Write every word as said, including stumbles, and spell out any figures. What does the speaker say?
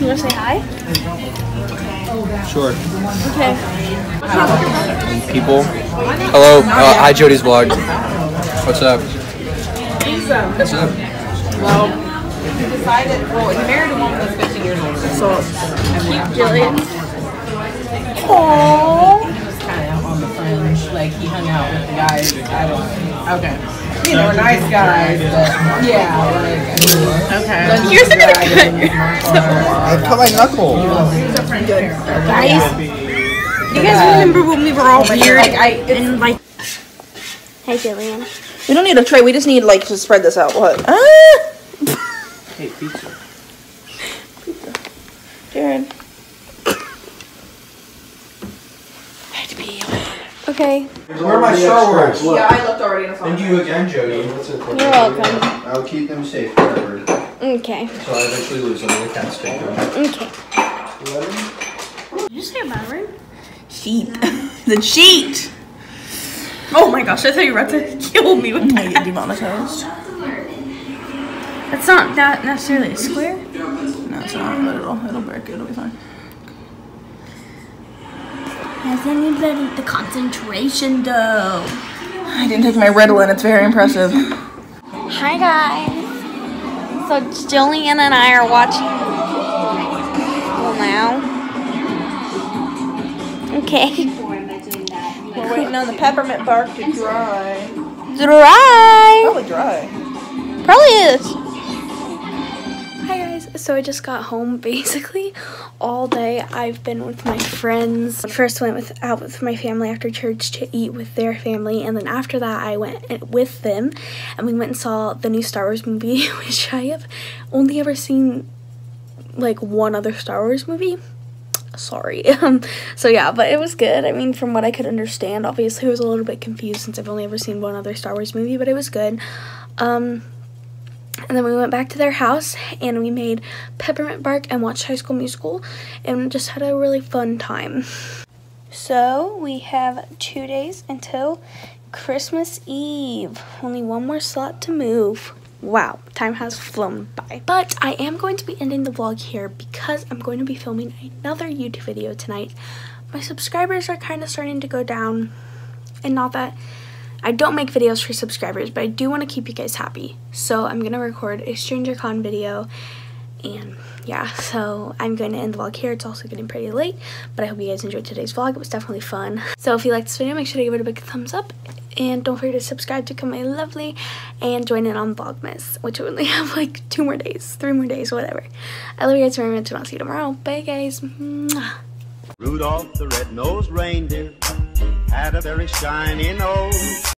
You want to say hi? Sure. Okay. People. Hello. Uh, hi, Jody's vlog. What's up? What's up? Well, he decided, well, he married a woman that's fifteen years older. So, Jillian. Aww. He was kind of on the fringe. Like, he hung out with the guys. I don't know. Okay. You know, nice guys, but yeah, like, okay. Yours are gonna cut your I cut my knuckle. Guys, you guys remember when we were all weird Like, I, and like... Hey, Jillian. We don't need a tray. We just need, like, to spread this out. What? Ah! Hey, pizza. Pizza. Jared. Okay. Where are my Star Wars? Yeah, I looked already in a And you again, Jody. You're welcome. I'll keep them safe forever. Okay. So I eventually lose them and the cats take them. Okay. Did you say a bad word? Sheet. The cheat. Oh my gosh, I thought you were about to kill me with that. Get demonetized. That's not that necessarily a square. No, it's not, but it'll, it'll break. It'll be fine. Has anybody the concentration though? I didn't take my Ritalin. It's very impressive. Hi guys. So Jillian and I are watching. Well now. Okay. We're waiting on the peppermint bark to dry. Dry. Probably dry. Probably is. Hi guys, so I just got home basically all day. I've been with my friends. First went with out with my family after church to eat with their family, and then after that I went with them and we went and saw the new Star Wars movie, which I have only ever seen like one other Star Wars movie. Sorry. Um, so yeah, but it was good. I mean, from what I could understand, obviously I was a little bit confused since I've only ever seen one other Star Wars movie, but it was good. Um, and then we went back to their house and we made peppermint bark and watched High School Musical and just had a really fun time. So we have two days until Christmas Eve. Only one more slot to move. Wow, time has flown by. But I am going to be ending the vlog here because I'm going to be filming another YouTube video tonight. My subscribers are kind of starting to go down. And not that I don't make videos for subscribers, but I do want to keep you guys happy. So I'm going to record a StrangerCon video. And yeah, so I'm going to end the vlog here. It's also getting pretty late, but I hope you guys enjoyed today's vlog. It was definitely fun. So if you liked this video, make sure to give it a big thumbs up. And don't forget to subscribe to Come My Lovely and join in on Vlogmas, which we only have like two more days, three more days, whatever. I love you guys very much and I'll see you tomorrow. Bye guys. Mwah. Rudolph the red-nosed reindeer had a very shiny nose.